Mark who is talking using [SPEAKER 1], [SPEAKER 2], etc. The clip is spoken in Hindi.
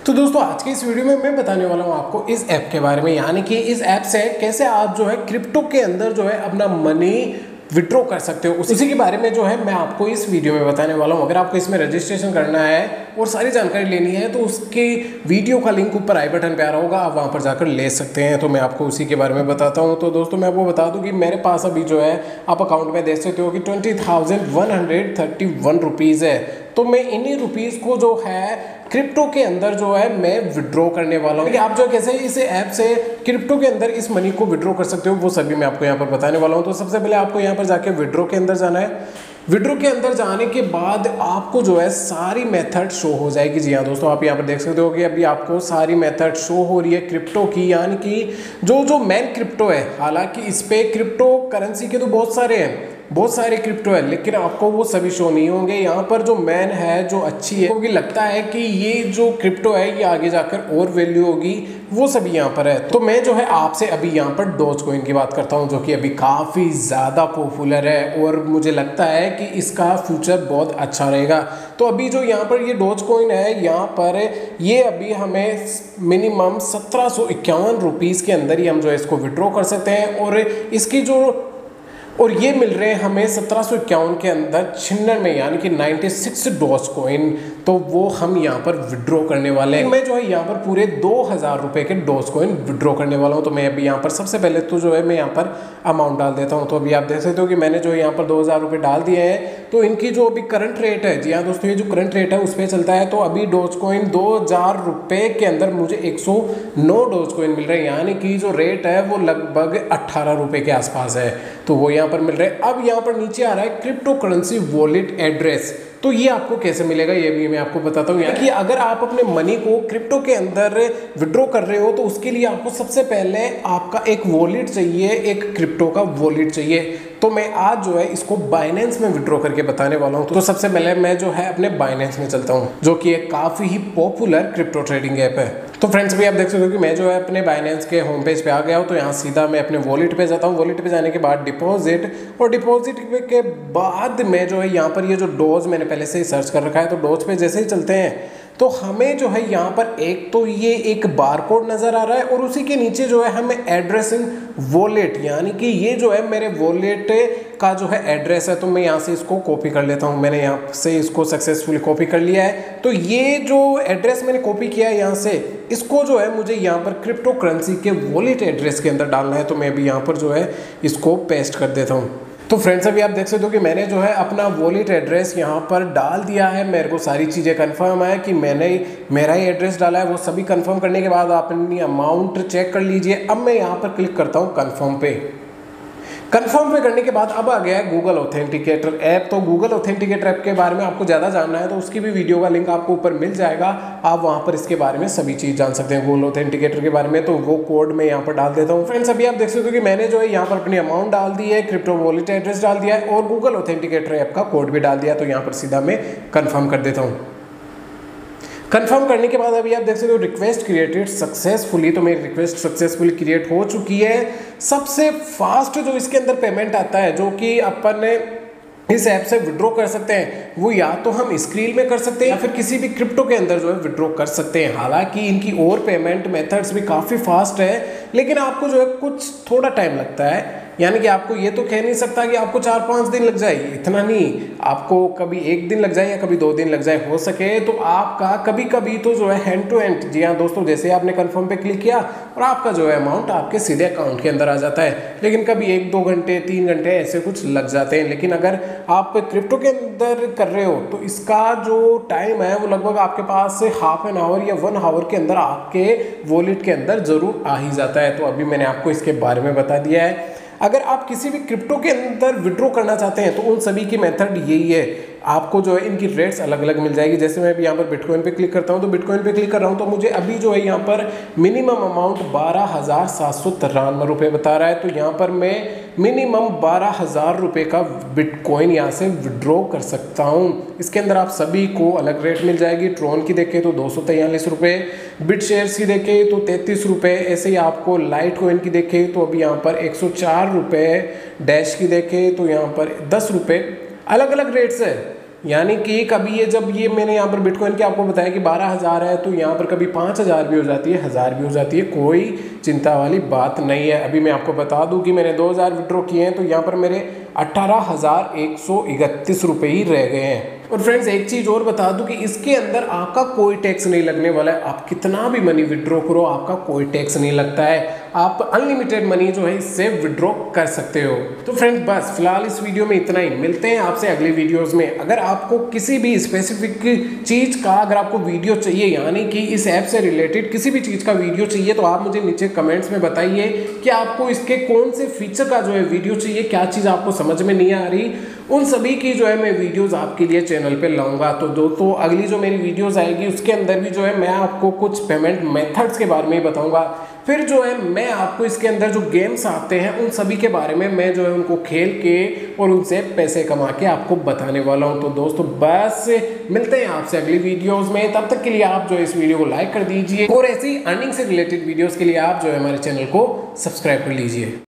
[SPEAKER 1] तो दोस्तों आज की इस वीडियो में मैं बताने वाला हूँ आपको इस ऐप के बारे में, यानी कि इस ऐप से कैसे आप जो है क्रिप्टो के अंदर जो है अपना मनी विड्रॉ कर सकते हो। उसी के बारे में जो है मैं आपको इस वीडियो में बताने वाला हूँ। अगर आपको इसमें रजिस्ट्रेशन करना है और सारी जानकारी लेनी है तो उसकी वीडियो का लिंक ऊपर आई बटन पे आ रहा होगा, आप वहाँ पर जाकर ले सकते हैं। तो मैं आपको उसी के बारे में बताता हूँ। तो दोस्तों मैं आपको बता दूँ कि मेरे पास अभी जो है आप अकाउंट में देख सकते हो कि 20,131 रुपीज़ है। तो मैं इन्हीं रुपीज़ को जो है क्रिप्टो के अंदर जो है मैं विड्रॉ करने वाला हूँ। आप जो कैसे इस ऐप से क्रिप्टो के अंदर इस मनी को विड्रॉ कर सकते हो वो सभी मैं आपको यहाँ पर बताने वाला हूँ। तो सबसे पहले आपको यहाँ पर जाके विड्रॉ के अंदर जाना है। विड्रॉ के अंदर जाने के बाद आपको जो है सारी मेथड शो हो जाएगी। जी हाँ दोस्तों, आप यहाँ पर देख सकते हो कि अभी आपको सारी मेथड शो हो रही है क्रिप्टो की, यानी कि जो मेन क्रिप्टो है। हालांकि इस पे क्रिप्टो करेंसी के तो बहुत सारे क्रिप्टो है, लेकिन आपको वो सभी शो नहीं होंगे। यहाँ पर जो मेन है, जो अच्छी है, क्योंकि लगता है कि ये जो क्रिप्टो है ये आगे जाकर और वैल्यू होगी, वो सभी यहाँ पर है। तो मैं जो है आपसे अभी यहाँ पर डॉज कॉइन की बात करता हूँ, जो कि अभी काफ़ी ज़्यादा पॉपुलर है और मुझे लगता है कि इसका फ्यूचर बहुत अच्छा रहेगा। तो अभी जो यहाँ पर ये डॉज कॉइन है, यहाँ पर ये अभी हमें मिनिमम 1751 रुपीज़ के अंदर ही हम जो है इसको विड्रॉ कर सकते हैं। और ये मिल रहे हैं हमें 1751 के अंदर छिन्नर में, यानी कि 96 डॉज कॉइन। तो वो हम यहाँ पर विड्रॉ करने वाले हैं। मैं जो है यहाँ पर पूरे 2000 रुपये के डॉज कॉइन विड्रॉ करने वाला हूँ। तो मैं अभी यहाँ पर सबसे पहले तो जो है मैं यहाँ पर अमाउंट डाल देता हूँ। तो अभी आप देख सकते हो कि मैंने जो है यहाँ पर 2000 रुपये डाल दिए हैं। तो इनकी जो अभी करंट रेट है, जी हाँ दोस्तों, ये जो करंट रेट है उस पर चलता है। तो अभी डॉज कॉइन 2000 रुपये के अंदर मुझे 109 डॉज कॉइन मिल रहे हैं, यानी कि जो रेट है वो लगभग 18 रुपये के आसपास है। तो वो यहाँ पर मिल रहा है। अब यहाँ पर नीचे आ रहा है क्रिप्टो करेंसी वॉलेट एड्रेस। तो ये आपको कैसे मिलेगा ये भी मैं आपको बताता हूँ। यानी कि अगर आप अपने मनी को क्रिप्टो के अंदर विड्रॉ कर रहे हो तो उसके लिए आपको सबसे पहले आपका एक वॉलेट चाहिए, एक क्रिप्टो का वॉलेट चाहिए। तो मैं आज जो है इसको बाइनेंस में विड्रॉ करके बताने वाला हूँ। तो सबसे पहले मैं जो है अपने बाइनेंस में चलता हूँ, जो कि एक काफ़ी ही पॉपुलर क्रिप्टो ट्रेडिंग ऐप है। तो फ्रेंड्स भी आप देख सकते हो कि मैं जो है अपने बाइनेंस के होम पेज पे आ गया हूँ। तो यहाँ सीधा मैं अपने वॉलेट पे जाता हूँ। वॉलेट पे जाने के बाद डिपॉजिट, और डिपॉजिट के बाद मैं जो है यहाँ पर ये जो डॉज मैंने पहले से ही सर्च कर रखा है, तो डॉज पे जैसे ही चलते हैं तो हमें जो है यहाँ पर एक तो ये एक बारकोड नज़र आ रहा है और उसी के नीचे जो है हमें एड्रेस इन वॉलेट, यानी कि ये जो है मेरे वॉलेट का जो है एड्रेस है। तो मैं यहाँ से इसको कॉपी कर लेता हूँ। मैंने यहाँ से इसको सक्सेसफुली कॉपी कर लिया है। तो ये जो एड्रेस मैंने कॉपी किया है यहाँ से, इसको जो है मुझे यहाँ पर क्रिप्टो करेंसी के वॉलेट एड्रेस के अंदर डालना है। तो मैं भी यहाँ पर जो है इसको पेस्ट कर देता हूँ। तो फ्रेंड्स अभी आप देख सकते हो कि मैंने जो है अपना वॉलेट एड्रेस यहाँ पर डाल दिया है। मेरे को सारी चीज़ें कंफर्म है कि मैंने मेरा ही एड्रेस डाला है। वो सभी कंफर्म करने के बाद आप अपनी अमाउंट चेक कर लीजिए। अब मैं यहाँ पर क्लिक करता हूँ कंफर्म पे। कंफर्म पे करने के बाद अब आ गया है गूगल ऑथेंटिकेटर ऐप। तो गूगल ऑथेंटिकेटर ऐप के बारे में आपको ज़्यादा जानना है तो उसकी भी वीडियो का लिंक आपको ऊपर मिल जाएगा। आप वहाँ पर इसके बारे में सभी चीज़ जान सकते हैं गूगल ऑथेंटिकेटर के बारे में। तो वो कोड मैं यहाँ पर डाल देता हूँ। फ्रेंड्स अभी आप देख सकते हो कि मैंने जो है यहाँ पर अपनी अमाउंट डाल दी है, क्रिप्टो वॉलेट एड्रेस डाल दिया है और गूगल ऑथेंटिकेटर ऐप का कोड भी डाल दिया। तो यहाँ पर सीधा मैं कन्फर्म कर देता हूँ। कंफर्म करने के बाद अभी आप देख सकते हो रिक्वेस्ट क्रिएटेड सक्सेसफुली। तो मेरी रिक्वेस्ट सक्सेसफुली क्रिएट हो चुकी है। सबसे फास्ट जो इसके अंदर पेमेंट आता है, जो कि अपन इस ऐप से विड्रॉ कर सकते हैं, वो या तो हम स्क्रीन में कर सकते हैं या फिर किसी भी क्रिप्टो के अंदर जो है विड्रॉ कर सकते हैं। हालांकि इनकी और पेमेंट मेथड्स भी काफ़ी फास्ट है, लेकिन आपको जो है कुछ थोड़ा टाइम लगता है। यानी कि आपको ये तो कह नहीं सकता कि आपको 4-5 दिन लग जाए, इतना नहीं। आपको कभी 1 दिन लग जाए या कभी 2 दिन लग जाए, हो सके तो आपका कभी कभी तो जो है हैंड टू हैंड, जी हाँ दोस्तों, जैसे आपने कंफर्म पे क्लिक किया और आपका जो है अमाउंट आपके सीधे अकाउंट के अंदर आ जाता है। लेकिन कभी 1-2 घंटे 3 घंटे ऐसे कुछ लग जाते हैं। लेकिन अगर आप क्रिप्टो के अंदर कर रहे हो तो इसका जो टाइम है वो लगभग आपके पास हाफ एन आवर या 1 आवर के अंदर आपके वॉलेट के अंदर जरूर आ ही जाता है। तो अभी मैंने आपको इसके बारे में बता दिया है। अगर आप किसी भी क्रिप्टो के अंदर विड्रॉ करना चाहते हैं तो उन सभी की मेथड यही है। आपको जो है इनकी रेट्स अलग अलग मिल जाएगी। जैसे मैं अभी यहाँ पर बिटकॉइन पे क्लिक करता हूँ, तो बिटकॉइन पे क्लिक कर रहा हूँ तो मुझे अभी जो है यहाँ पर मिनिमम अमाउंट 12,793 रुपये बता रहा है। तो यहाँ पर मैं मिनिमम 12,000 रुपये का बिटकॉइन यहाँ से विड्रॉ कर सकता हूँ। इसके अंदर आप सभी को अलग रेट मिल जाएगी। ट्रोन की देखें तो 243 रुपये, बिट शेयर्स की देखें तो 33 रुपये, ऐसे ही आपको लाइट कॉइन की देखें तो अभी यहाँ पर 104 रुपये, डैश की देखें तो यहाँ पर 10 रुपये, अलग अलग रेट्स है। यानी कि कभी ये मैंने यहाँ पर बिटकॉइन की आपको बताया कि 12,000 है, तो यहाँ पर कभी 5,000 भी हो जाती है, 1,000 भी हो जाती है, कोई चिंता वाली बात नहीं है। अभी मैं आपको बता दूं कि मैंने 2,000 विड्रॉ किए हैं, तो यहाँ पर मेरे 18,131 रुपये ही रह गए हैं। और फ्रेंड्स एक चीज़ और बता दूं कि इसके अंदर आपका कोई टैक्स नहीं लगने वाला है। आप कितना भी मनी विड्रॉ करो, आपका कोई टैक्स नहीं लगता है। आप अनलिमिटेड मनी जो है इससे विड्रॉ कर सकते हो। तो फ्रेंड्स बस फिलहाल इस वीडियो में इतना ही, मिलते हैं आपसे अगली वीडियोस में। अगर आपको किसी भी स्पेसिफिक चीज़ का अगर आपको वीडियो चाहिए, यानी कि इस ऐप से रिलेटेड किसी भी चीज़ का वीडियो चाहिए, तो आप मुझे नीचे कमेंट्स में बताइए कि आपको इसके कौन से फीचर का जो है वीडियो चाहिए, क्या चीज़ आपको समझ में नहीं आ रही। उन सभी की जो है मैं वीडियोस आपके लिए चैनल पे लाऊंगा। तो दोस्तों अगली जो मेरी वीडियोस आएगी उसके अंदर भी जो है मैं आपको कुछ पेमेंट मेथड्स के बारे में ही बताऊंगा। फिर जो है मैं आपको इसके अंदर जो गेम्स आते हैं उन सभी के बारे में मैं जो है उनको खेल के और उनसे पैसे कमा के आपको बताने वाला हूं। तो दोस्तों बस मिलते हैं आपसे अगली वीडियोस में। तब तक के लिए आप जो है इस वीडियो को लाइक कर दीजिए और ऐसी अर्निंग से रिलेटेड वीडियोस के लिए आप जो है हमारे चैनल को सब्सक्राइब कर लीजिए।